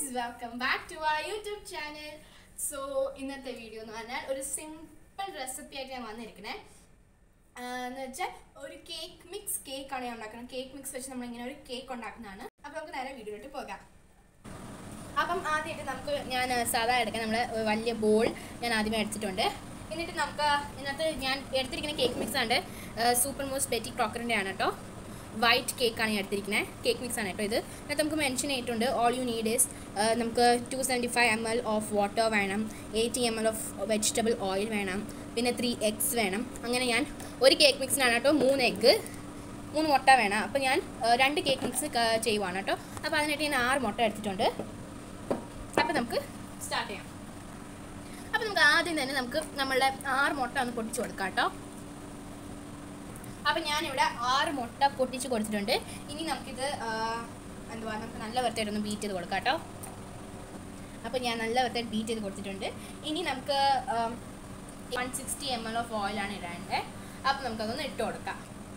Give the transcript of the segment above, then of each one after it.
welcome back to our YouTube channel. So ഇന്നത്തെ video എന്ന് പറഞ്ഞാൽ ഒരു സിമ്പിൾ റെസിപ്പി ആയിട്ട് ഞാൻ വന്നിരിക്കണേ എന്ന് വെച്ചാൽ ഒരു കേക്കാണ് ഞാൻ ഉണ്ടാക്കുന്നത്. കേക്ക് മിക്സ് വെച്ച് നമ്മളിങ്ങനെ ഒരു കേക്ക് ഉണ്ടാക്കുന്നതാണ്. അപ്പോൾ നമുക്ക് നേരെ വീഡിയോയിലോട്ട് പോകാം. അപ്പം ആദ്യമായിട്ട് ഞാൻ സാധാ എടുക്കാൻ നമ്മൾ വലിയ ബോൾ ഞാൻ ആദ്യമേ എടുത്തിട്ടുണ്ട്. എന്നിട്ട് ഇതിനകത്ത് ഞാൻ എടുത്തിരിക്കുന്ന കേക്ക് മിക്സ് ആണ് സൂപ്പർ മോസ് പെറ്റി ക്രോക്കറിൻ്റെ ആണ് കേട്ടോ. വൈറ്റ് കേക്കാണ് ഞാൻ എടുത്തിരിക്കുന്നത്. കേക്ക് മിക്സ് ആണ് കേട്ടോ ഇത്. എന്നിട്ട് നമുക്ക് മെൻഷൻ ചെയ്തിട്ടുണ്ട് ഓൾ യു നീഡ് ഈസ് നമുക്ക് 275 ml ഓഫ് വാട്ടർ വേണം, 80 ml ഓഫ് വെജിറ്റബിൾ ഓയിൽ വേണം, പിന്നെ 3 eggs വേണം. അങ്ങനെ ഞാൻ ഒരു കേക്ക് മിക്സിനാണ് കേട്ടോ 3 egg 3 മുട്ട വേണം. അപ്പോൾ ഞാൻ 2 കേക്ക് മിക്സ് ചെയ്യുവാണ് കേട്ടോ. അപ്പോൾ അതിനായിട്ട് ഞാൻ 6 മുട്ട എടുത്തിട്ടുണ്ട്. അപ്പോൾ നമുക്ക് സ്റ്റാർട്ട് ചെയ്യാം. അപ്പോൾ നമുക്ക് ആദ്യം തന്നെ നമ്മളുടെ 6 മുട്ട ഒന്ന് പൊട്ടിച്ച് കൊടുക്കാം കേട്ടോ. അപ്പോൾ ഞാനിവിടെ 6 മുട്ട പൊട്ടിച്ച് കൊടുത്തിട്ടുണ്ട്. ഇനി നമുക്കിത് നമുക്ക് നല്ല വറുത്തായിട്ടൊന്ന് ബീറ്റ് ചെയ്ത് കൊടുക്കാം കേട്ടോ. അപ്പോൾ ഞാൻ നല്ല വറുത്തായിട്ട് ബീറ്റ് ചെയ്ത് കൊടുത്തിട്ടുണ്ട്. ഇനി നമുക്ക് 160 ml ഓഫ് ഓയിലാണ് ഇടേണ്ടത്. അപ്പോൾ നമുക്കതൊന്ന് ഇട്ട് കൊടുക്കാം.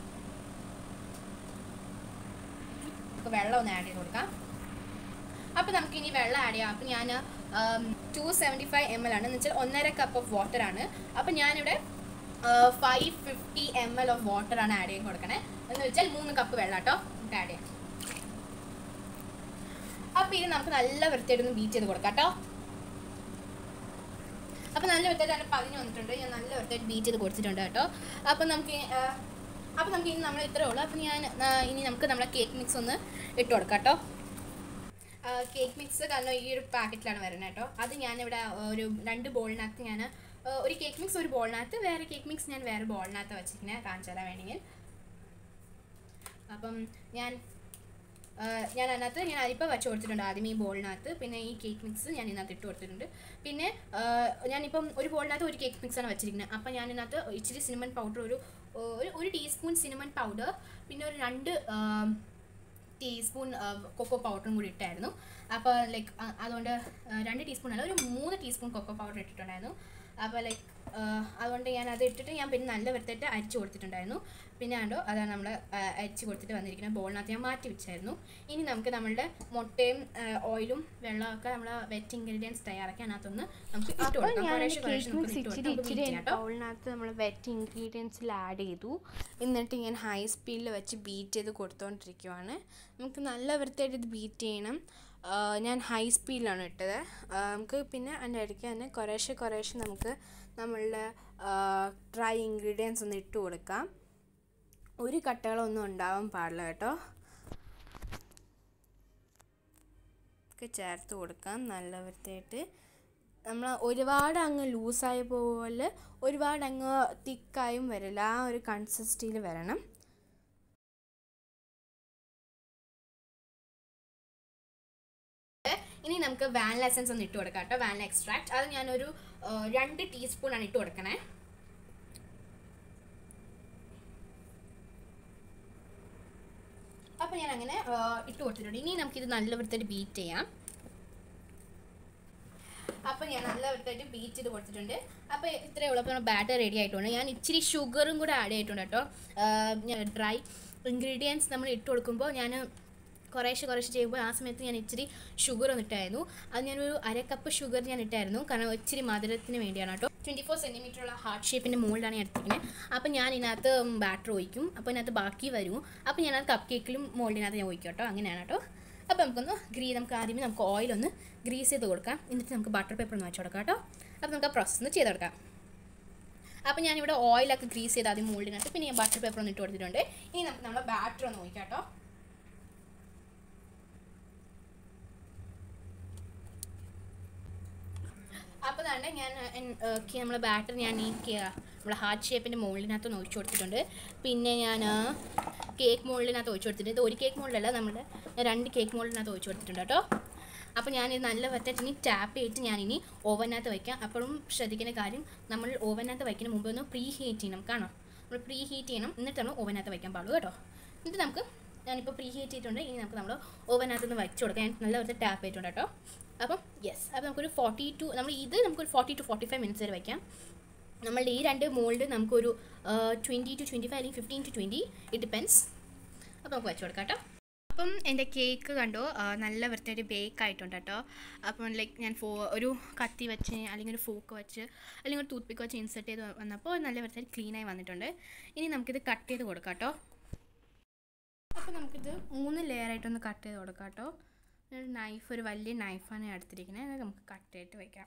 നമുക്ക് വെള്ളം ഒന്ന് ആഡ് ചെയ്ത് കൊടുക്കാം. അപ്പോൾ നമുക്കിനി വെള്ളം ആഡ് ചെയ്യാം. അപ്പോൾ ഞാൻ 275 ml ആണ്, എന്ന് വെച്ചാൽ 1.5 കപ്പ് ഓഫ് വാട്ടറാണ്. അപ്പോൾ ഞാനിവിടെ 550 ml ഓഫ് വാട്ടറാണ് ആഡ് ചെയ്ത് കൊടുക്കണേ. എന്ന് വെച്ചാൽ 3 കപ്പ് വെള്ളം കേട്ടോ നമുക്ക് ആഡ് ചെയ്യാം. അപ്പോൾ ഇത് നമുക്ക് നല്ല വൃത്തിയായിട്ടൊന്ന് ബീറ്റ് ചെയ്ത് കൊടുക്കാം കേട്ടോ. അപ്പോൾ നല്ല വൃത്തിയായിട്ട് പതിഞ്ഞ് വന്നിട്ടുണ്ട്. ഞാൻ നല്ല വൃത്തിയായിട്ട് ബീറ്റ് ചെയ്ത് കൊടുത്തിട്ടുണ്ട് കേട്ടോ. അപ്പോൾ നമുക്ക് ഇനി നമ്മൾ ഇത്രയേ ഉള്ളൂ. അപ്പോൾ ഇനി നമുക്ക് നമ്മുടെ കേക്ക് മിക്സ് ഒന്ന് ഇട്ട് കൊടുക്കാം കേട്ടോ. കേക്ക് മിക്സ് കാരണം ഈ ഒരു പാക്കറ്റിലാണ് വരുന്നത് കേട്ടോ. അത് ഞാനിവിടെ ഒരു 2 ബോളിനകത്ത് ഞാൻ ഒരു കേക്ക് മിക്സ് ഒരു ബോളിനകത്ത്, വേറെ കേക്ക് മിക്സ് ഞാൻ വേറെ ബോളിനകത്ത് വെച്ചിരിക്കുന്നത് കാണിച്ചു തരാൻ വേണമെങ്കിൽ. അപ്പം ഞാൻ അതിനകത്ത് അരിപ്പ വെച്ച് കൊടുത്തിട്ടുണ്ട് ആദ്യം ഈ ബോളിനകത്ത്. പിന്നെ ഈ കേക്ക് മിക്സ് ഞാൻ ഇതിനകത്ത് ഇട്ട് കൊടുത്തിട്ടുണ്ട്. പിന്നെ ഞാനിപ്പം ഒരു ബോളിനകത്ത് ഒരു കേക്ക് മിക്സാണ് വെച്ചിരിക്കുന്നത്. അപ്പം ഞാൻ ഇതിനകത്ത് ഇച്ചിരി സിനമൺ പൗഡർ ഒരു ടീസ്പൂൺ സിനമൺ പൗഡർ, പിന്നെ ഒരു 2 ടീസ്പൂൺ കൊക്കോ പൗഡറും കൂടി ഇട്ടായിരുന്നു. അപ്പോൾ അതുകൊണ്ട് 2 ടീസ്പൂൺ അല്ല, ഒരു 3 ടീസ്പൂൺ കൊക്കോ പൗഡർ ഇട്ടിട്ടുണ്ടായിരുന്നു. അപ്പോൾ അതുകൊണ്ട് ഞാൻ അത് ഇട്ടിട്ട് ഞാൻ പിന്നെ നല്ല വൃത്തിയായിട്ട് അരിച്ച് കൊടുത്തിട്ടുണ്ടായിരുന്നു. പിന്നെ അതാണ് നമ്മൾ അരിച്ച് കൊടുത്തിട്ട് വന്നിരിക്കുന്നത്. ബോളിനകത്ത് ഞാൻ മാറ്റി വെച്ചായിരുന്നു. ഇനി നമുക്ക് നമ്മളുടെ മുട്ടയും ഓയിലും വെള്ളമൊക്കെ നമ്മൾ വെറ്റ് ഇൻഗ്രീഡിയൻസ് തയ്യാറാക്കി അതിനകത്തൊന്ന് നമുക്ക് ഇട്ട് കൊടുക്കാം. ബോളിനകത്ത് നമ്മൾ വെറ്റ് ഇൻഗ്രീഡിയൻസിൽ ആഡ് ചെയ്തു. എന്നിട്ട് ഞാൻ ഹൈ സ്പീഡിൽ വെച്ച് ബീറ്റ് ചെയ്ത് കൊടുത്തുകൊണ്ടിരിക്കുവാണ്. നമുക്ക് നല്ല വൃത്തിയായിട്ട് ഇത് ബീറ്റ് ചെയ്യണം. ഞാൻ ഹൈ സ്പീഡിലാണ് ഇട്ടത്. നമുക്ക് പിന്നെ അതിൻ്റെ ഇടയ്ക്ക് തന്നെ കുറേശ്ശെ നമുക്ക് നമ്മളുടെ ഡ്രൈ ഇൻഗ്രീഡിയൻസ് ഒന്ന് ഇട്ട് കൊടുക്കാം. ഒരു കട്ടകളൊന്നും ഉണ്ടാവാൻ പാടില്ല കേട്ടോ. ഒക്കെ ചേർത്ത് കൊടുക്കാം നല്ല വൃത്തിയായിട്ട്. നമ്മൾ ഒരുപാട് അങ്ങ് ലൂസായി പോലെ ഒരുപാട് അങ്ങ് തിക്കായും വരില്ല. ആ ഒരു കൺസിസ്റ്റൻസിയിൽ വരണം. ഇനി നമുക്ക് വാനില എസൻസ് ഒന്ന് ഇട്ട് കൊടുക്കാം കേട്ടോ. വാനില എക്സ്ട്രാക്ട് അത് ഞാനൊരു 2 ടീസ്പൂണാണ് ഇട്ട് കൊടുക്കണേ. അപ്പോൾ ഞാൻ അങ്ങനെ ഇട്ട് കൊടുത്തിട്ടുണ്ട്. ഇനി നമുക്കിത് നല്ല വൃത്തിയായിട്ട് ബീറ്റ് ചെയ്യാം. അപ്പോൾ ഞാൻ നല്ല വൃത്തിയായിട്ട് ബീറ്റ് ചെയ്ത് കൊടുത്തിട്ടുണ്ട്. അപ്പോൾ ഇത്രയേ ഉള്ളൂ. അപ്പോൾ ബാറ്റർ റെഡി ആയിട്ടുണ്ട്. ഞാൻ ഇച്ചിരി ഷുഗറും കൂടെ ആഡ് ചെയ്തിട്ടുണ്ട് കേട്ടോ. ഡ്രൈ ഇൻഗ്രീഡിയൻസ് നമ്മൾ ഇട്ട് കൊടുക്കുമ്പോൾ ഞാൻ കുറേശ്ശെ ചെയ്യുമ്പോൾ ആ സമയത്ത് ഞാൻ ഇച്ചിരി ഷുഗർ ഒന്ന് ഇട്ടായിരുന്നു. അത് ഞാനൊരു 1/2 കപ്പ് ഷുഗർ ഞാൻ ഇട്ടായിരുന്നു. കാരണം ഇച്ചിരി മധുരത്തിന് വേണ്ടിയാണ് കേട്ടോ. 24 cm ഉള്ള ഹാർട്ട് ഷേപ്പിൻ്റെ മോൾഡാണ് ഞാൻ എടുത്തിരിക്കുന്നത്. അപ്പോൾ ഞാൻ ഇതിനകത്ത് ബാറ്റർ ഒഴിക്കും. അപ്പോൾ ഇതിനകത്ത് ബാക്കി വരും. അപ്പോൾ ഞാനത് കപ്പ് കേക്കിലും മോൾഡിനകത്ത് ഞാൻ ഒഴിക്കും കേട്ടോ. അങ്ങനെയാണ് കേട്ടോ. അപ്പോൾ നമുക്ക് ആദ്യമേ നമുക്ക് ഓയിലൊന്ന് ഗ്രീസ് ചെയ്ത് കൊടുക്കാം. എന്നിട്ട് നമുക്ക് ബട്ടർ പേപ്പർ ഒന്ന് വെച്ച് കൊടുക്കാം കേട്ടോ. അപ്പോൾ നമുക്ക് ആ പ്രോസസ്സ് ഒന്ന് ചെയ്തെടുക്കാം. അപ്പോൾ ഞാനിവിടെ ഓയിലൊക്കെ ഗ്രീസ് ചെയ്ത് ആദ്യം മോൾഡിനകത്ത്, പിന്നെ ഞാൻ ബട്ടർ പേപ്പർ ഒന്ന് ഇട്ട് കൊടുത്തിട്ടുണ്ട്. ഇനി നമുക്ക് നമ്മുടെ ബാറ്റർ ഒന്ന് ഒഴിക്കാം കേട്ടോ. അപ്പോൾ തന്നെ നമ്മളെ ബാറ്റർ ഞാൻ നമ്മളെ ഹാർട്ട് ഷേപ്പിൻ്റെ മോൾഡിനകത്ത് ഒന്ന് ഒഴിച്ചു കൊടുത്തിട്ടുണ്ട്. പിന്നെ ഞാൻ കേക്ക് മോൾഡിനകത്ത് ഒഴിച്ചു കൊടുത്തിട്ടുണ്ട്. ഇത് ഒരു കേക്ക് മോൾഡല്ല, നമ്മുടെ 2 കേക്ക് മോൾഡിനകത്ത് ഒഴിച്ചു കൊടുത്തിട്ടുണ്ട് കേട്ടോ. അപ്പോൾ ഞാനിത് നല്ല വൃത്തിയായിട്ട് ഇനി ടാപ്പ് ചെയ്തിട്ട് ഞാനിനി ഓവനകത്ത് വയ്ക്കാം. അപ്പോഴും ശ്രദ്ധിക്കുന്ന കാര്യം, നമ്മൾ ഓവനകത്ത് വയ്ക്കുന്ന മുമ്പ് ഒന്ന് പ്രീ ഹീറ്റ് ചെയ്യണം. കാണാം, നമ്മൾ പ്രീ ഹീറ്റ് ചെയ്യണം, എന്നിട്ടാണ് ഓവനകത്ത് വയ്ക്കാൻ പാടുള്ളൂ കേട്ടോ. എന്നിട്ട് ഞാനിപ്പോൾ പ്രീ ഹീറ്റ് ചെയ്തിട്ടുണ്ട്. ഇനി നമ്മൾ ഓവനകത്തൊന്ന് വെച്ച് കൊടുക്കാം. ഞാൻ നല്ല വൃത്തി ടാപ്പ് ചെയ്തിട്ടുണ്ട് കേട്ടോ. അപ്പം യെസ്, അപ്പോൾ നമുക്കൊരു 40 to 45 മിനിറ്റ്സ് വരെ വയ്ക്കാം. നമ്മളുടെ ഈ 2 മോൾഡ് നമുക്കൊരു 20 to 25 അല്ലെങ്കിൽ 15 to 20 ഇറ്റ് ഡിപ്പെൻസ്. അപ്പോൾ നമുക്ക് വെച്ച് കൊടുക്കാം കേട്ടോ. അപ്പം എൻ്റെ കേക്ക് കണ്ടോ നല്ല വൃത്തിയായിട്ട് ബേക്ക് ആയിട്ടുണ്ട് കേട്ടോ. അപ്പം ലൈക്ക് ഞാൻ ഒരു കത്തി വെച്ച് അല്ലെങ്കിൽ ഒരു ഫോക്ക് വെച്ച് അല്ലെങ്കിൽ ഒരു ടൂത്ത് പിക്ക് വെച്ച് ഇൻസെർട്ട് ചെയ്ത് വന്നപ്പോൾ നല്ല വൃത്തിയായിട്ട് ക്ലീനായി വന്നിട്ടുണ്ട്. ഇനി നമുക്കിത് കട്ട് ചെയ്ത് കൊടുക്കാം കേട്ടോ. അപ്പോൾ നമുക്കിത് 3 ലെയറായിട്ടൊന്ന് കട്ട് ചെയ്ത് കൊടുക്കാം കേട്ടോ. ഒരു വലിയ നൈഫാണ് എടുത്തിരിക്കുന്നത്. അത് നമുക്ക് കട്ട് ചെയ്തിട്ട് വയ്ക്കാം.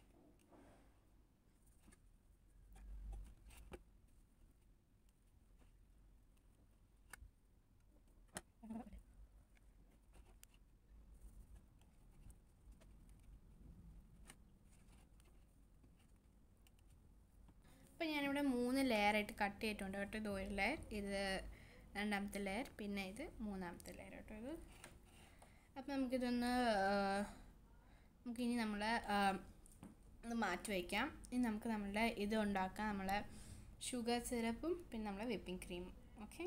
അപ്പോൾ ഞാനിവിടെ 3 ലെയറായിട്ട് കട്ട് ചെയ്തിട്ടുണ്ട് കേട്ടോ. ഇത് ഒരു ലെയർ, ഇത് രണ്ടാമത്തെ ലെയർ, പിന്നെ ഇത് മൂന്നാമത്തെ ലെയർ കേട്ടോ ഇത്. അപ്പോൾ നമുക്കിനി നമ്മളെ ഒന്ന് മാറ്റി വയ്ക്കാം. ഇനി നമുക്ക് നമ്മളുടെ ഇത് ഉണ്ടാക്കാം, നമ്മളെ ഷുഗർ സിറപ്പും പിന്നെ നമ്മളെ വിപ്പിംഗ് ക്രീമും. ഓക്കെ,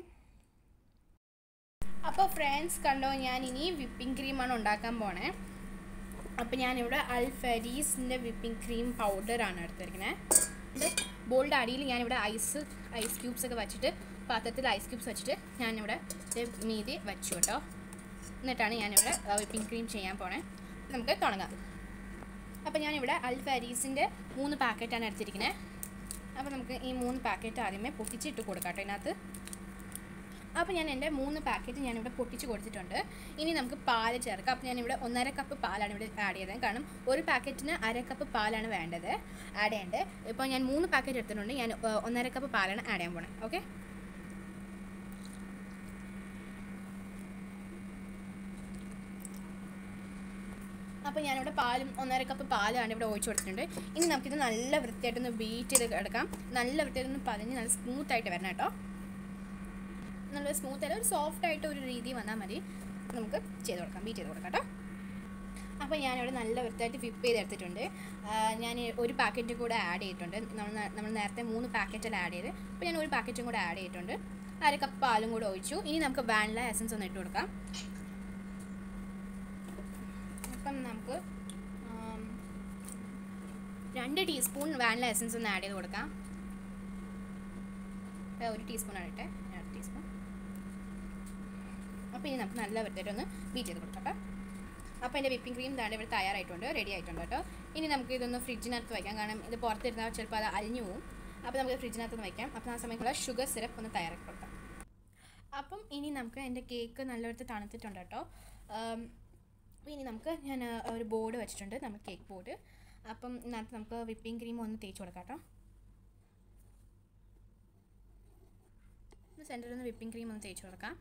അപ്പോൾ ഫ്രണ്ട്സ് കണ്ടോ, ഞാൻ ഇനി വിപ്പിംഗ് ക്രീമാണ് ഉണ്ടാക്കാൻ പോണേ. അപ്പോൾ ഞാനിവിടെ അൽഫരീസിൻ്റെ വിപ്പിംഗ് ക്രീം പൗഡറാണ് എടുത്തിരിക്കുന്നത്. ബോളിൻ്റെ അടിയിൽ ഞാനിവിടെ ഐസ് ക്യൂബ്സ് ഒക്കെ വെച്ചിട്ട്, പാത്രത്തിൽ ഐസ് ക്യൂബ്സ് വെച്ചിട്ട് ഞാനിവിടെ മീതി വെച്ചു കേട്ടോ. എന്നിട്ടാണ് ഞാനിവിടെ വിപ്പിംഗ് ക്രീം ചെയ്യാൻ പോണേ. നമുക്ക് തുടങ്ങാം. അപ്പോൾ ഞാനിവിടെ അൽഫരീസിൻ്റെ 3 പാക്കറ്റാണ് എടുത്തിരിക്കുന്നത്. അപ്പോൾ നമുക്ക് ഈ 3 പാക്കറ്റ് ആദ്യമേ പൊട്ടിച്ചിട്ട് കൊടുക്കാം കേട്ടോ ഇതിനകത്ത്. അപ്പോൾ ഞാൻ എൻ്റെ 3 പാക്കറ്റ് ഞാനിവിടെ പൊട്ടിച്ച് കൊടുത്തിട്ടുണ്ട്. ഇനി നമുക്ക് പാല് ചേർക്കാം. അപ്പോൾ ഞാനിവിടെ 1.5 കപ്പ് പാലാണ് ഇവിടെ ആഡ് ചെയ്തത്. കാരണം ഒരു പാക്കറ്റിന് 1/2 കപ്പ് പാലാണ് ആഡ് ചെയ്യേണ്ടത്. ഇപ്പോൾ ഞാൻ 3 പാക്കറ്റ് എടുത്തിട്ടുണ്ട്. ഞാൻ 1.5 കപ്പ് പാലാണ് ആഡ് ചെയ്യാൻ പോണത്. ഓക്കെ, അപ്പോൾ ഞാനിവിടെ 1.5 കപ്പ് പാലാണ് ഇവിടെ ഒഴിച്ച് കൊടുത്തിട്ടുണ്ട്. ഇനി നമുക്കിത് നല്ല വൃത്തിയായിട്ടൊന്ന് ബീറ്റ് ചെയ്ത് എടുക്കാം. നല്ല വൃത്തിയായിട്ടൊന്ന് പതിഞ്ഞ് നല്ല സ്മൂത്തായിട്ട് വരണം കേട്ടോ. നല്ല സ്മൂത്തായിട്ട് ഒരു സോഫ്റ്റായിട്ട് ഒരു രീതി വന്നാൽ മതി. നമുക്ക് ചെയ്ത് കൊടുക്കാം, ബീറ്റ് ചെയ്ത് കൊടുക്കാം കേട്ടോ. അപ്പോൾ ഞാനിവിടെ നല്ല വൃത്തിയായിട്ട് വിപ്പ് ചെയ്തെടുത്തിട്ടുണ്ട്. ഞാൻ ഒരു പാക്കറ്റ് കൂടെ ആഡ് ചെയ്തിട്ടുണ്ട്. നമ്മൾ നേരത്തെ 3 പാക്കറ്റിൽ ആഡ് ചെയ്ത്, അപ്പോൾ ഞാൻ ഒരു പാക്കറ്റും കൂടെ ആഡ് ചെയ്തിട്ടുണ്ട്. 1/2 കപ്പ് പാലും കൂടെ ഒഴിച്ചു. ഇനി നമുക്ക് വാനില എസൻസ് ഒന്ന് ഇട്ട് കൊടുക്കാം. അപ്പം നമുക്ക് 2 ടീസ്പൂൺ വാനില എസൻസ് ഒന്ന് ആഡ് ചെയ്ത് കൊടുക്കാം. 1 ടീസ്പൂൺ ആയിട്ട് 2 ടീസ്പൂൺ. അപ്പോൾ ഇനി നമുക്ക് നല്ല വൃത്തിയായിട്ടൊന്ന് ബീറ്റ് ചെയ്ത് കൊടുക്കാം കേട്ടോ. അപ്പോൾ എൻ്റെ വിപ്പിംഗ് ക്രീം താഴെ ഇവിടെ തയ്യാറായിട്ടുണ്ട്, റെഡി ആയിട്ടുണ്ട് കേട്ടോ. ഇനി നമുക്ക് ഇതൊന്ന് ഫ്രിഡ്ജിനകത്ത് വയ്ക്കാം. കാരണം ഇത് പുറത്തിരുന്നാൽ ചിലപ്പോൾ അത് അലിഞ്ഞു പോകും. അപ്പോൾ നമുക്ക് ഫ്രിഡ്ജിനകത്ത് ഒന്ന് വയ്ക്കാം. അപ്പോൾ ആ സമയത്തുള്ള ഷുഗർ സിറപ്പ് ഒന്ന് തയ്യാറാക്കി കൊടുക്കാം. അപ്പം ഇനി നമുക്ക് എൻ്റെ കേക്ക് നല്ലവണ്ണം തണുത്തിട്ടുണ്ട് കേട്ടോ. അപ്പോൾ ഇനി ഞാൻ ഒരു ബോർഡ് വെച്ചിട്ടുണ്ട്, നമ്മൾ കേക്ക് ബോർഡ്. അപ്പം ഇതിനകത്ത് നമുക്ക് വിപ്പിംഗ് ക്രീം ഒന്ന് തേച്ച് കൊടുക്കാം കേട്ടോ. സെൻറ്ററിൽ നിന്ന് വിപ്പിംഗ് ക്രീം ഒന്ന് തേച്ച് കൊടുക്കാം.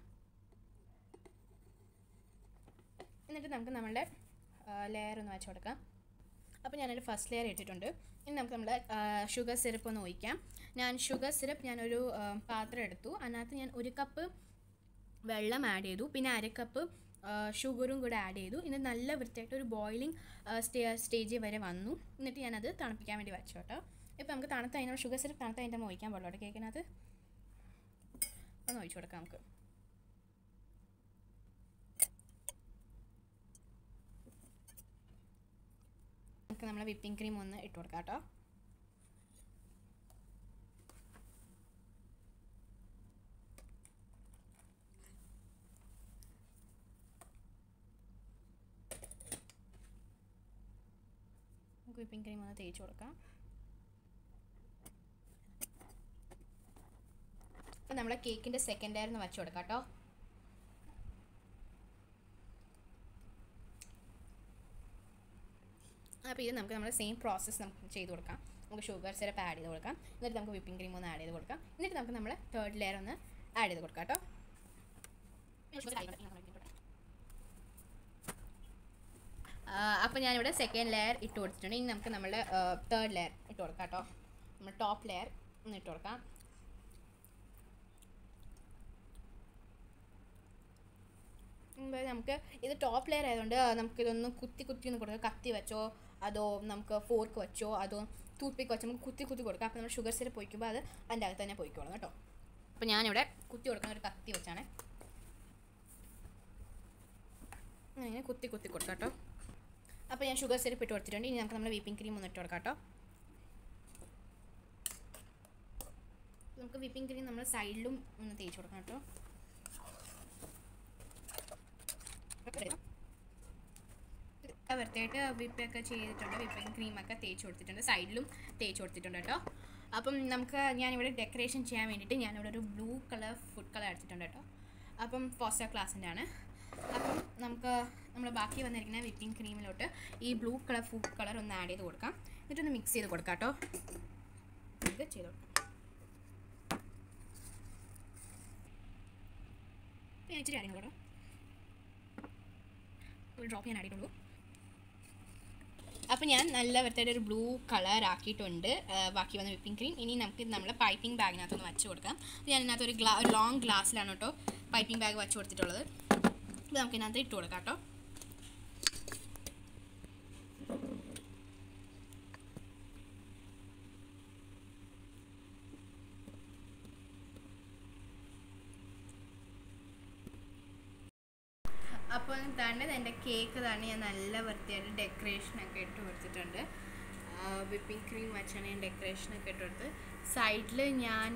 എന്നിട്ട് നമുക്ക് നമ്മളുടെ ലെയർ ഒന്ന് വെച്ച് കൊടുക്കാം. അപ്പോൾ ഞാനൊരു ഫസ്റ്റ് ലെയർ ഇട്ടിട്ടുണ്ട്. ഇനി നമുക്ക് നമ്മുടെ ഷുഗർ സിറപ്പ് ഒന്ന് ഒഴിക്കാം. ഷുഗർ സിറപ്പ് ഞാനൊരു പാത്രം എടുത്തു. അതിനകത്ത് ഞാൻ 1 കപ്പ് വെള്ളം ആഡ് ചെയ്തു, പിന്നെ 1/2 കപ്പ് ഷുഗറും കൂടെ ആഡ് ചെയ്തു. ഇനി നല്ല വൃത്തിയായിട്ട് ഒരു ബോയിലിംഗ് സ്റ്റേജ് വരെ വന്നു. എന്നിട്ട് ഞാനത് തണുപ്പിക്കാൻ വേണ്ടി വെച്ചു കേട്ടോ. ഇപ്പോൾ നമുക്ക് തണുത്ത ഷുഗർ സിറപ്പ് തണുത്ത അതിൻ്റെ ഒഴിക്കാൻ പാടുള്ളൂ കേക്കിനകത്ത്. ഒന്ന് ഒഴിച്ചു കൊടുക്കാം നമുക്ക്. നമ്മളെ വിപ്പിംഗ് ക്രീം ഒന്ന് ഇട്ട് കൊടുക്കാം കേട്ടോ. നമുക്ക് വിപ്പിംഗ് ക്രീം ഒന്ന് തേച്ച് കൊടുക്കാം. അപ്പോൾ നമ്മളെ കേക്കിൻ്റെ സെക്കൻഡ് ലെയർ ഒന്ന് വെച്ച് കൊടുക്കാം കേട്ടോ. അപ്പോൾ ഇത് നമുക്ക് നമ്മുടെ സെയിം പ്രോസസ്സ് നമുക്ക് ചെയ്ത് കൊടുക്കാം. നമുക്ക് ഷുഗർ സിറപ്പ് ആഡ് ചെയ്ത് കൊടുക്കാം. എന്നിട്ട് നമുക്ക് വിപ്പിംഗ് ക്രീം ഒന്ന് ആഡ് ചെയ്ത് കൊടുക്കാം. എന്നിട്ട് നമുക്ക് നമ്മൾ തേർഡ് ലെയർ ഒന്ന് ആഡ് ചെയ്ത് കൊടുക്കാം കേട്ടോ. അപ്പോൾ ഞാനിവിടെ സെക്കൻഡ് ലെയർ ഇട്ട് കൊടുത്തിട്ടുണ്ട്. ഇനി നമുക്ക് നമ്മുടെ തേർഡ് ലെയർ ഇട്ട് കൊടുക്കാം കേട്ടോ. നമ്മൾ ടോപ്പ് ലെയർ ഒന്ന് ഇട്ട് കൊടുക്കാം. നമുക്ക് ഇത് ടോപ്പ് ലെയർ ആയതുകൊണ്ട് നമുക്കിതൊന്ന് കുത്തി ഒന്ന് കൊടുക്കാം. കത്തി വെച്ചോ അതോ നമുക്ക് ഫോർക്ക് വെച്ചോ അതോ ടൂത്ത് പിക്ക് വെച്ചോ നമുക്ക് കുത്തി കൊടുക്കാം. അപ്പോൾ നമ്മൾ ഷുഗർ സിറപ്പ് പൊയ്ക്കുമ്പോൾ അത് അതിൻ്റെ അകത്ത് തന്നെ പൊയ്ക്കോളും കേട്ടോ. അപ്പോൾ ഞാനിവിടെ കുത്തി കൊടുക്കുന്ന ഒരു കത്തി വെച്ചാണ് അങ്ങനെ കുത്തി കൊടുക്കാം കേട്ടോ. അപ്പോൾ ഞാൻ ഷുഗർ സിറപ്പ് ഇട്ട് കൊടുത്തിട്ടുണ്ട്. ഇനി നമുക്ക് നമ്മുടെ വിപ്പിംഗ് ക്രീം ഒന്ന് ഇട്ട് കൊടുക്കാം കേട്ടോ. നമുക്ക് വിപ്പിംഗ് ക്രീം നമ്മൾ സൈഡിലും ഒന്ന് തേച്ച് കൊടുക്കാം കേട്ടോ. വൃത്തിയായിട്ട് വിപ്പൊക്കെ ചെയ്തിട്ടുണ്ട്. വിപ്പിംഗ് ക്രീമൊക്കെ തേച്ച് കൊടുത്തിട്ടുണ്ട്, സൈഡിലും തേച്ച് കൊടുത്തിട്ടുണ്ട് കേട്ടോ. അപ്പം നമുക്ക് ഞാനിവിടെ ഡെക്കറേഷൻ ചെയ്യാൻ വേണ്ടിയിട്ട് ഞാനിവിടെ ഒരു ബ്ലൂ കളർ ഫുഡ് കളർ എടുത്തിട്ടുണ്ട് കേട്ടോ. അപ്പം ഫോസ്റ്റർ ക്ലാസിൻ്റെ ആണ്. അപ്പം നമുക്ക് നമ്മൾ ബാക്കി വന്നിരിക്കുന്ന വിപ്പിംഗ് ക്രീമിലോട്ട് ഈ ബ്ലൂ കളർ ഫുഡ് കളർ ഒന്ന് ആഡ് ചെയ്ത് കൊടുക്കാം. എന്നിട്ടൊന്ന് മിക്സ് ചെയ്ത് കൊടുക്കാം കേട്ടോ. ഇത് ചെയ്ത് കൊടുക്കാം. ഞാൻ ഇച്ചിരി ആഡ് കേട്ടോ, ഒരു ഡ്രോപ്പ് ഞാൻ ആഡ് ചെയ്തിട്ടുള്ളൂ. അപ്പോൾ ഞാൻ നല്ല വൃത്തിയായിട്ട് ഒരു ബ്ലൂ കളർ ആക്കിയിട്ടുണ്ട് ബാക്കി വന്ന വിപ്പിംഗ് ക്രീം. ഇനി നമുക്ക് നമ്മൾ പൈപ്പിംഗ് ബാഗിനകത്തൊന്ന് വെച്ച് കൊടുക്കാം. ഞാൻ ഇതിനകത്ത് ഒരു ലോങ് ഗ്ലാസ്സിലാണ് കേട്ടോ പൈപ്പിംഗ് ബാഗ് വെച്ച് കൊടുത്തിട്ടുള്ളത്. അപ്പോൾ നമുക്ക് ഇതിനകത്ത് ഇട്ട് കൊടുക്കാം കേട്ടോ. അപ്പോൾ തന്നെ എൻ്റെ കേക്ക് തന്നെ ഞാൻ നല്ല വൃത്തിയായിട്ട് ഡെക്കറേഷനൊക്കെ ഇട്ട് കൊടുത്തിട്ടുണ്ട്. വിപ്പിംഗ് ക്രീം വെച്ചാണ് ഞാൻ ഡെക്കറേഷനൊക്കെ ഇട്ട് കൊടുത്ത്. സൈഡിൽ ഞാൻ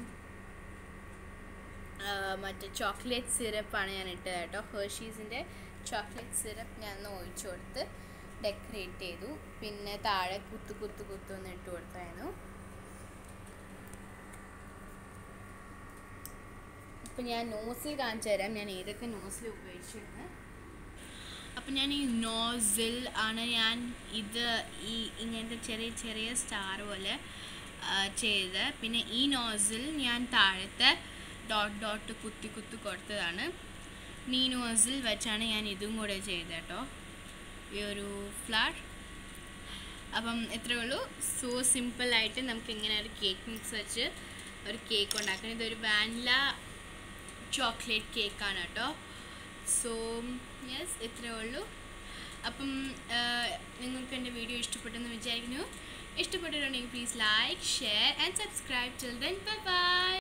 മറ്റേ ചോക്ലേറ്റ് സിറപ്പാണ് ഞാൻ ഇട്ടത് കേട്ടോ. ഹെർഷീസിൻ്റെ ചോക്ലേറ്റ് സിറപ്പ് ഞാൻ ഒന്ന് ഒഴിച്ചു കൊടുത്ത് ഡെക്കറേറ്റ് ചെയ്തു. പിന്നെ താഴെ കുത്തൊന്ന് ഇട്ട് കൊടുത്തായിരുന്നു. അപ്പം ഞാൻ നോസിൽ കാണിച്ചു തരാം ഞാൻ ഏതൊക്കെ നോസിൽ ഉപയോഗിച്ചിരുന്നു. അപ്പം ഞാൻ ഈ നോസിൽ ആണ് ഞാൻ ഇങ്ങനത്തെ ചെറിയ സ്റ്റാർ പോലെ ചെയ്ത്. പിന്നെ ഈ നോസിൽ ഞാൻ താഴത്തെ ഡോട്ട് കുത്തി കൊടുത്തതാണ്. ഈ നോസിൽ വെച്ചാണ് ഞാൻ ഇതും കൂടെ ചെയ്തത് കേട്ടോ, ഈ ഒരു ഫ്ലവർ. അപ്പം ഇത്രയേ ഉള്ളൂ. സോ സിമ്പിളായിട്ട് നമുക്ക് ഇങ്ങനെ ഒരു കേക്ക് മിക്സ് വെച്ച് ഒരു കേക്ക് ഉണ്ടാക്കണം. ഇതൊരു വാനില ചോക്ലേറ്റ് കേക്കാണ് കേട്ടോ. സോ യെസ്, ഇത്രയേ ഉള്ളൂ. അപ്പം നിങ്ങൾക്ക് എൻ്റെ വീഡിയോ ഇഷ്ടപ്പെട്ടെന്ന് വിചാരിക്കുന്നു. ഇഷ്ടപ്പെട്ടിട്ടുണ്ടെങ്കിൽ please like, share and subscribe. Till then bye by.